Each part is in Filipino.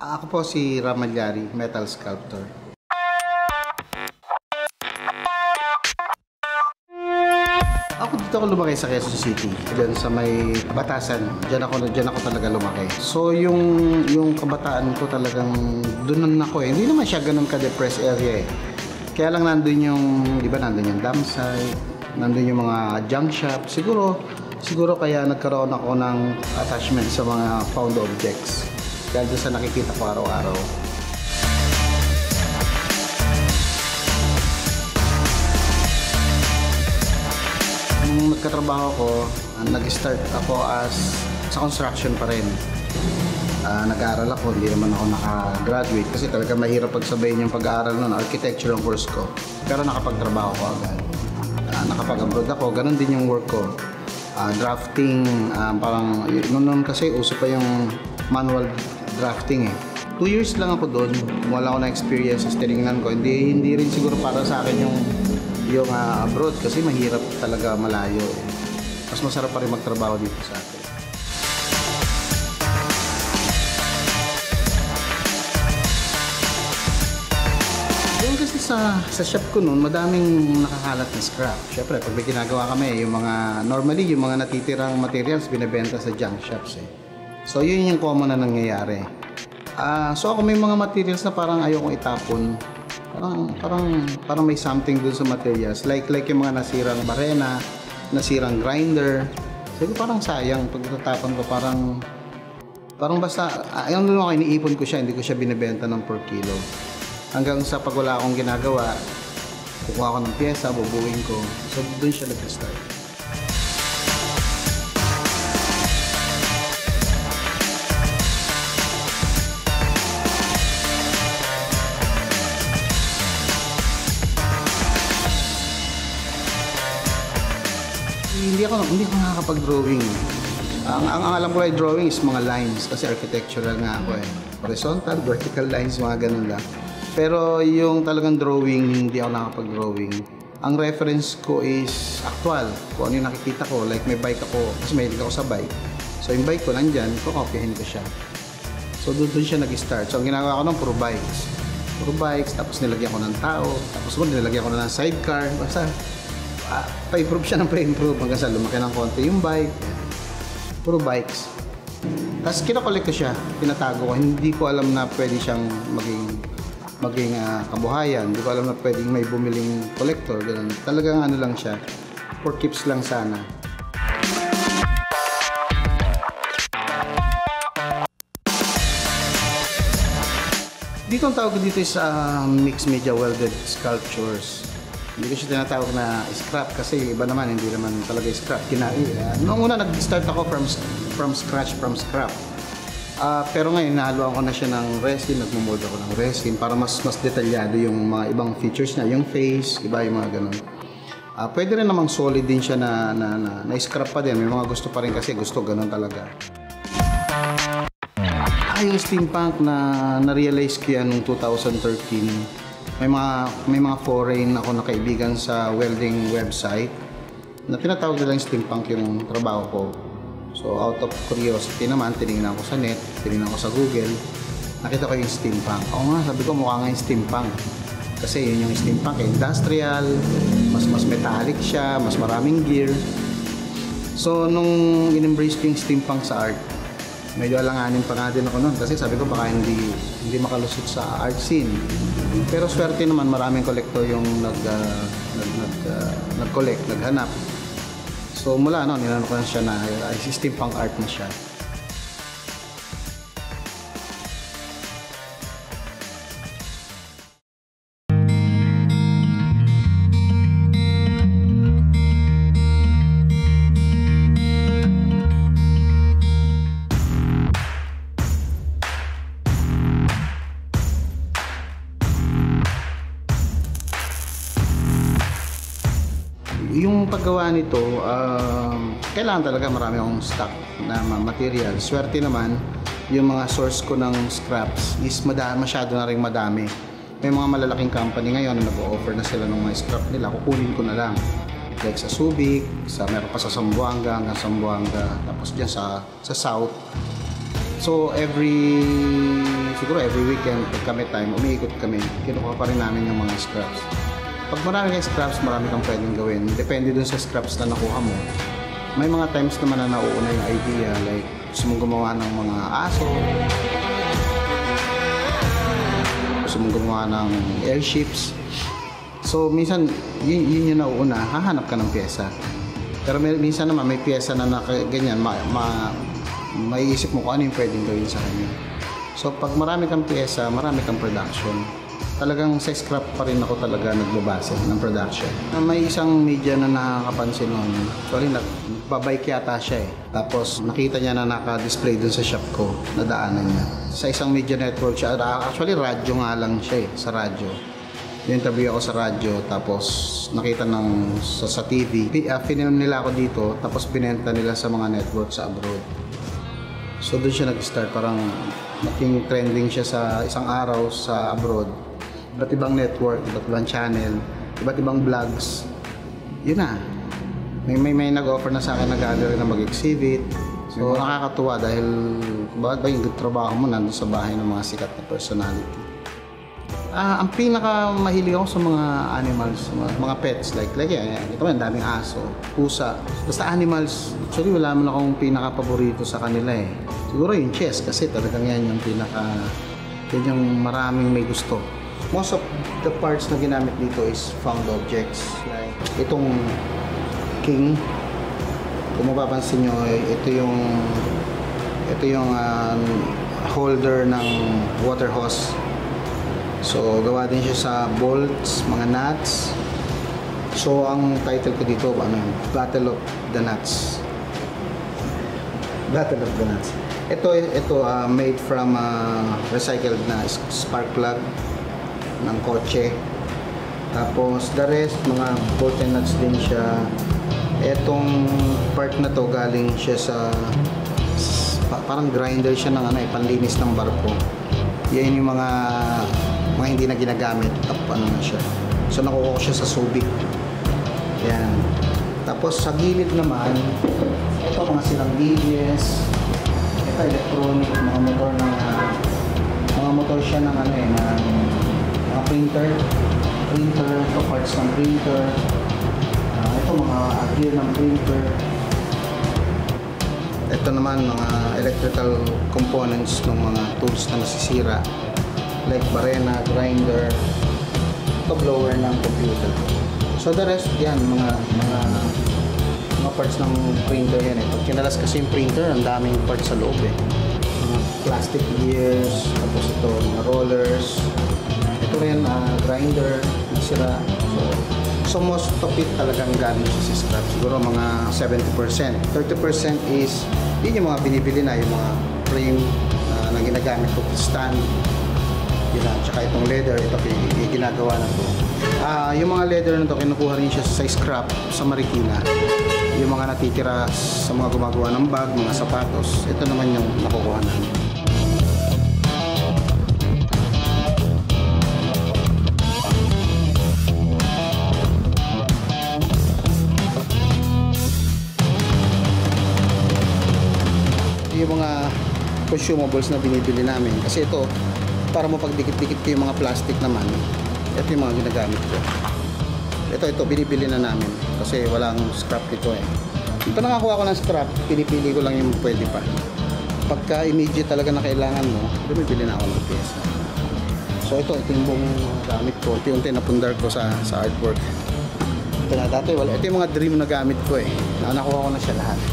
Ako po si Ramalyari, metal sculptor. Ako dito ako lumaki sa Quezon City, diyan sa may Batasan. Diyan ako talaga lumaki. So yung kabataan ko talagang doon ako eh. Hindi naman siya ganoon ka-depressed area eh. Kaya lang nandun yung, di ba, nandun yung dump site, nandun yung mga junk shop. Siguro kaya nagkaroon ako ng attachment sa mga found objects. Dahil doon sa nakikita ko araw-araw. Nung nagkatrabaho ko, nag-start ako sa construction pa rin. Nag-aaral ako, hindi naman ako naka-graduate kasi talaga mahirap pagsabayin yung pag-aaral nun, architecture ang course ko. Pero nakapagtrabaho ko agad. Nakapag-abroad ako, ganun din yung work ko. Drafting, parang noon kasi uso pa yung manual drafting eh. 2 years lang ako doon, wala ako na experience, tinignan ko. Hindi rin siguro para sa akin yung abroad kasi mahirap talaga, malayo eh. Mas masarap pa rin magtrabaho dito sa atin. Doon kasi sa shop ko noon, madaming nakakalat na scrap. Syempre, pag may ginagawa kami, normally yung mga natitirang materials binebenta sa junk shops eh. So yun yung common na nangyayari. So ako may mga materials na parang ayokong itapon. Parang may something dun sa materials. Like yung mga nasirang barena, nasirang grinder. So parang sayang pag tatapon ko, parang basta ayun doon ako, iniipon ko siya, hindi ko siya binebenta ng per kilo. Hanggang sa pag wala akong ginagawa, kukuha ko ng pyesa, bubuin ko. So doon siya nag-start. Hindi ako nakakapag-drawing. Ang alam ko ay drawing is mga lines kasi architectural nga ako eh. Horizontal, vertical lines, mga ganun lang. Pero yung talagang drawing, hindi ako nakapag-drawing. Ang reference ko is actual. Kung ano yung nakikita ko, like may bike ako, kasi mahilig ako sa bike. So yung bike ko nandyan, kukopyahin ko siya. So doon siya nag-start. So ang ginagawa ko nun, puro bikes, tapos nilagyan ko ng tao, tapos nilagyan ko na ng sidecar. Basta pa-improve siya ng pa-improve hanggang sa lumaki ng konti yung bike. Puro bikes. Tapos kinakolek ko siya, pinatago ko. Hindi ko alam na pwede siyang maging kabuhayan. Hindi ko alam na pwedeng may bumiling collector. Ganun. Talagang ano lang siya, for keeps lang sana. Dito ang tawag dito is mixed media welded sculptures. Hindi ko siya tinatawag na scrap kasi iba naman, hindi naman talaga scrap. Noong una nag-start ako from scratch, from scrap. Pero ngayon nahaluan ko na siya ng resin, nagmumold ako ng resin para mas detalyado yung mga ibang features niya, yung face, iba yung mga ganun. Pwede rin namang solid din siya na scrap pa din. May mga gusto pa rin kasi gusto ganun talaga. Yung steampunk na-realize ko yan noong 2013. May mga foreign ako na kaibigan sa welding website na tinatawag nila yung steampunk yung trabaho ko. So out of curiosity naman, tinignan ko sa net, tinignan ko sa Google, nakita ko yung steampunk. Oo nga, sabi ko mukha nga yung steampunk. Kasi yun yung steampunk, industrial, mas metallic siya, mas maraming gear. So nung in-embrace ko yung steampunk sa art, medyo alanganin pa nga din ako nun kasi sabi ko baka hindi makalusot sa art scene. Pero swerte naman, maraming collector yung nag-collect, naghanap. So mula nilalaro ko na siya na steampunk art na siya. Yung paggawa nito, kailangan talaga marami akong stock na material. Swerte naman, yung mga source ko ng scraps is masyado na rin madami. May mga malalaking company ngayon na nag-o-offer na sila ng mga scrap nila, kukunin ko na lang. Like sa Subic, meron pa sa Zamboanga, hanggang Zamboanga, tapos dyan sa South. So siguro siguro every weekend, pag kami time, umiikot kami, kinukuha pa rin namin yung mga scraps. Pag marami kang scraps, marami kang pwedeng gawin. Depende dun sa scraps na nakuha mo. May mga times naman na nauuna yung idea, like gusto mong gumawa ng mga aso, gusto mong gumawa ng airships. So minsan, yun yung nauuna, hahanap ka ng pyesa. Pero minsan naman may pyesa na ganyan, maiisip mo kung ano yung pwedeng gawin sa kanya. So pag marami kang pyesa, marami kang production. Talagang sa scrap pa rin ako talaga nagbabase ng production. May isang media na nakakapansin nun. Actually, nagbabike yata siya eh. Tapos nakita niya na naka-display dun sa shop ko, nadaanan niya. Sa isang media network siya, actually radyo nga lang siya eh, sa radyo. Interview ako sa radyo, tapos nakita sa TV. Film nila ako dito, tapos binenta nila sa mga network sa abroad. So doon siya nag-start, parang naging trending siya sa isang araw sa abroad. Iba't ibang network, iba't ibang channel, iba't ibang vlogs. Yun na. May nag-offer na sa akin na gallery na mag-exhibit. So nakakatuwa dahil bakit ba yung trabaho mo nandun sa bahay ng mga sikat na personality. Ang pinaka mahilig ako sa mga animals, mga pets like yan. Ito man, daming aso, pusa. Basta animals, actually wala man akong pinaka paborito sa kanila eh. Siguro yung chess kasi talagang yan yung yan yung maraming may gusto. Most of the parts na ginamit dito is found objects. Like itong king, kung mapapansin nyo, ito yung holder ng water hose. So gawa din siya sa bolts, mga nuts. So ang title ko dito, Battle of the Nuts. Battle of the Nuts. Ito made from recycled na spark plug ng kotse. Tapos the rest, mga bolt and nuts din siya. Etong part na to galing siya sa parang grinder siya ng panlinis ng barko. Yan yung mga hindi na ginagamit. Ano na siya. So nakuha ko siya sa Subic. Yan. Tapos sa gilid naman, ito mga silang ABS. Ito electronic, mga motor siya ng mga printer, ito parts ng printer, ito mga gear ng printer. Ito naman mga electrical components ng mga tools na nasisira like barena, grinder, ito blower ng computer. So the rest yan, mga parts ng printer yan eh. Pag kinalas kasi yung printer, ang daming parts sa loob eh. Mga plastic gears, tapos ito mga rollers. Ito rin, grinder, sira. So most of it talagang galing siya sa scrap. Siguro mga 70%. 30% is, yun yung mga binibili na, yung mga frame na ginagamit ko, stand. Yun na, tsaka itong leather, ito ginagawa na to. Yung mga leather na to, kinukuha rin siya sa scrap sa Marikina. Yung mga natitira sa mga gumagawa ng bag, mga sapatos, ito naman yung nakukuha namin. Yung mga consumables na binibili namin kasi ito para mo pagdikit-dikit ko yung mga plastic naman, ito yung mga ginagamit ko. Ito binibili na namin kasi walang scrap dito eh. Ito nakakuha ko ng scrap, pinipili ko lang yung pwede pa. Pagka immediate talaga na kailangan mo, bumibili na ako ng pyesa. So ito yung buong gamit ko, unti-unti napundar ko sa artwork. Ito na dati, ito yung mga dream na gamit ko eh. Nakuha ko na siya lahat.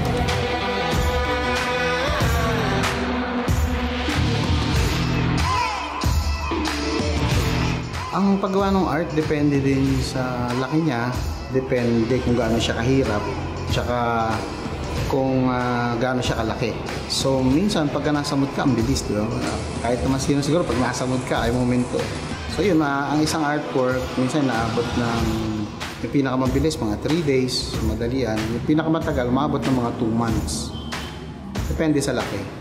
Ang paggawa ng art depende din sa laki niya, depende kung gaano siya kahirap, tsaka kung gaano siya kalaki. So minsan pagka nasa mood ka, ang bilis, di ba? Kahit naman sino siguro pag nasa mood ka ay momento. So yun, ang isang artwork minsan naabot ng yung pinakamabilis mga 3 days, madalian. Yung pinakamatagal maabot ng mga 2 months. Depende sa laki.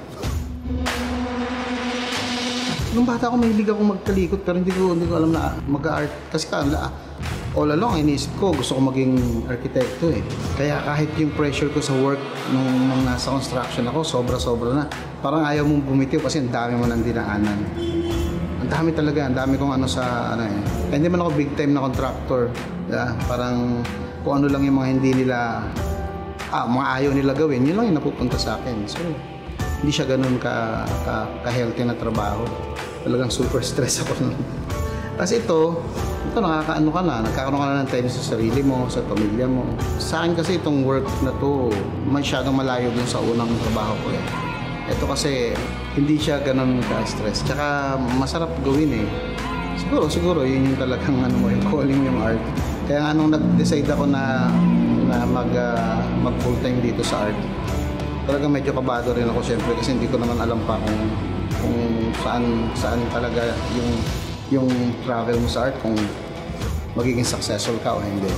Nung bata ako, mahilig ako magkalikot pero hindi ko alam na mag-art kasi all along iniisip ko gusto ko maging arkitekto eh. Kaya kahit yung pressure ko sa work nung nasa construction ako, sobra-sobra na. Parang ayaw mong bumitiw kasi ang dami mo nang dinaanan. Ang dami talaga, ang dami kong ano sa ano eh. Kaya hindi man ako big time na contractor. Yeah, parang kung ano lang yung mga hindi nila mga ayaw nila gawin, yun lang yung napupunta sa akin. So, hindi siya ganun ka-healthy na trabaho. Talagang super stress ako nun. Kasi ito nakakaano ka na, nagkakaroon ka na ng time sa sarili mo, sa pamilya mo. Sa akin kasi itong work na to, masyadong malayo dun sa unang trabaho ko eh. Ito kasi hindi siya ganun ka-stress. Tsaka masarap gawin eh. Siguro yun yung talagang ano mo, yung calling yung art. Kaya nga nung nag-decide ako na mag full time dito sa art, talagang medyo kabado rin ako syempre kasi hindi ko naman alam pa kung saan talaga yung travel mo sa art, kung magiging successful ka o hindi.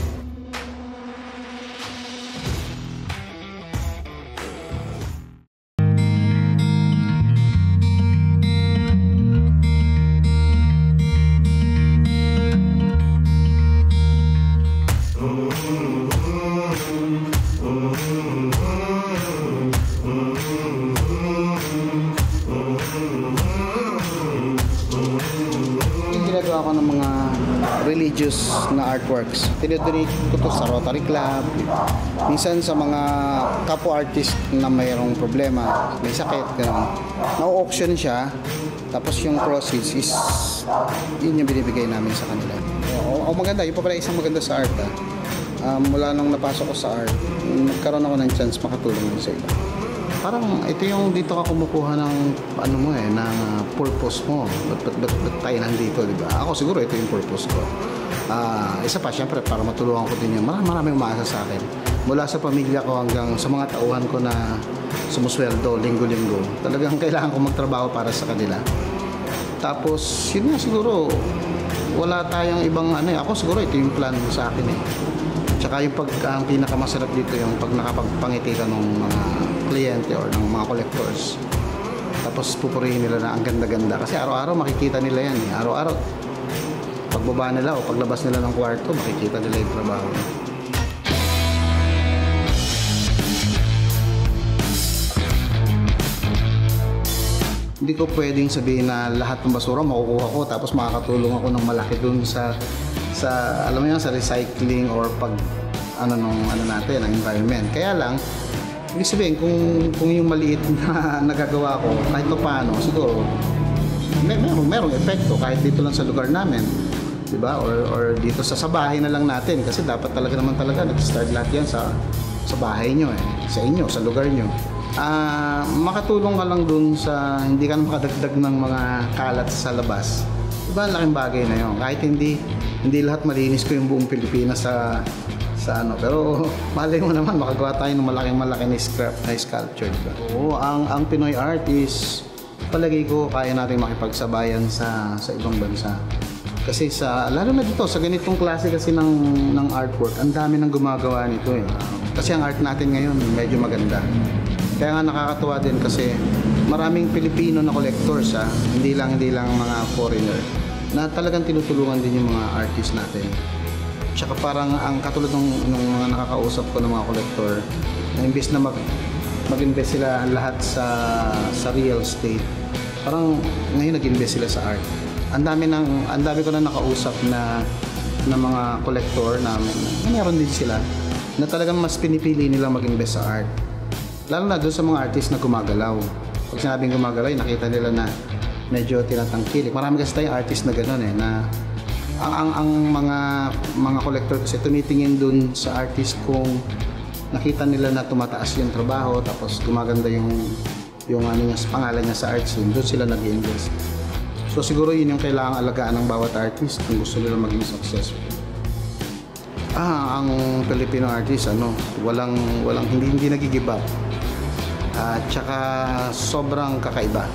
Ako ng mga religious na artworks. Tinidonate ko to sa Rotary Club. Minsan sa mga kapwa artist na mayroong problema, may sakit, gano'n. Na-auction siya, tapos yung proceeds is yun yung binibigay namin sa kanila. O maganda, yung pa pala isang maganda sa art. Mula nung napasok ko sa art, nagkaroon ako ng chance makatulong din sa iba. Parang ito yung dito ka kumukuha ng ano mo eh, ng purpose mo. Ba't tayo nandito, di ba? Ako siguro ito yung purpose ko. Isa pa, syempre, para matulungan ko din yun. Maraming umaasa sa akin. Mula sa pamilya ko hanggang sa mga tauhan ko na sumusweldo linggo-linggo. Talagang kailangan ko magtrabaho para sa kanila. Tapos, yun nga siguro, wala tayong ibang ano eh. Ako siguro ito yung plan sa akin eh. Tsaka yung ang pinakamasarap dito yung pag nakapagpangiti ka ng mga kliyente or ng mga collectors. Tapos pupurihin nila na ang ganda-ganda. Kasi araw-araw makikita nila yan eh. Araw-araw, pagbaba nila o paglabas nila ng kwarto, makikita nila yung trabaho. Hindi ko pwedeng sabihin na lahat ng basura makukuha ko tapos makakatulong ako ng malaki dun sa alam mo yan, sa recycling or pag natin, ang environment. Kaya lang, ibig sabihin, kung yung maliit na nagagawa ko, kahit paano, siguro, merong epekto kahit dito lang sa lugar namin. Diba? Or dito sa bahay na lang natin. Kasi dapat talaga nag-start lahat yan sa bahay nyo eh. Sa inyo, sa lugar nyo. Makatulong ka lang dun sa hindi ka makadagdag ng mga kalat sa labas. Diba? Ang laking bagay na yun. Kahit hindi lahat malinis ko yung buong Pilipinas sa ano, pero malay mo naman makagawa tayo ng malaki na sculpture. Oo, ang Pinoy art is palagay ko kaya natin makipagsabayan sa ibang bansa. Kasi lalo na dito sa ganitong klase kasi ng artwork, ang dami nang gumagawa nito eh. Kasi ang art natin ngayon medyo maganda. Kaya nga nakakatuwa din kasi maraming Pilipino na collectors hindi lang mga foreigner na talagang tinutulungan din yung mga artist natin. Tsaka parang ang katulad ng mga nakakausap ko ng mga collector na imbes na mag-invest sila lahat sa real estate, parang ngayon nag-invest sila sa art. Ang dami ko na nakausap na mga collector namin na meron din sila na talagang mas pinipili nila mag-invest sa art. Lalo na doon sa mga artist na gumagalaw. Pag sinabing gumagalaw, nakita nila na medyo tinatangkilik. Marami kasi tayong artist na gano'n eh, na ang mga collector kasi tumitingin dun sa artist kung nakita nila na tumataas yung trabaho tapos gumaganda yung pangalan niya sa art scene, doon sila nag-invest. So siguro yun yung kailangang alagaan ng bawat artist kung gusto nila maging successful. Ang Filipino artist hindi nag-give up. At saka sobrang kakaiba.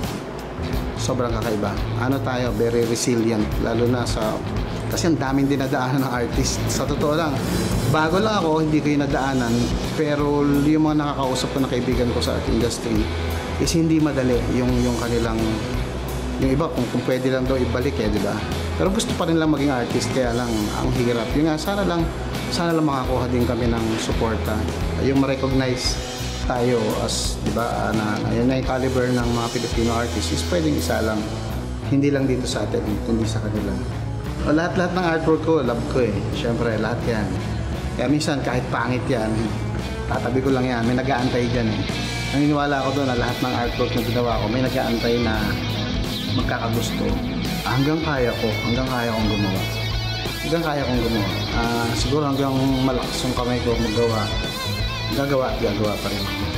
Ano tayo, very resilient lalo na kasi ang daming dinadaanan ng artist. Sa totoo lang, bago lang ako, hindi ko yung nadaanan, pero yung mga nakakausap ko na kaibigan ko sa art industry is hindi madali yung kanilang, yung iba kung pwede lang daw ibalik di ba? Pero gusto pa rin lang maging artist, kaya lang ang hirap. Yung nga, sana lang makakuha din kami ng suporta. Yung ma-recognize tayo as, di ba, na yun na yung caliber ng mga Filipino artists is pwedeng isa lang. Hindi lang dito sa atin, hindi sa kanila. Lahat-lahat ng artwork ko, love ko eh. Siyempre, lahat yan. Kaya minsan, kahit pangit yan, tatabi ko lang yan. May nag-aantay dyan eh. Naniniwala ako doon na lahat ng artwork na ginawa ko, may nag-aantay na magkakagusto. Hanggang kaya kong gumawa. Siguro hanggang malakas yung kamay ko magawa. Gagawa pa rin ako.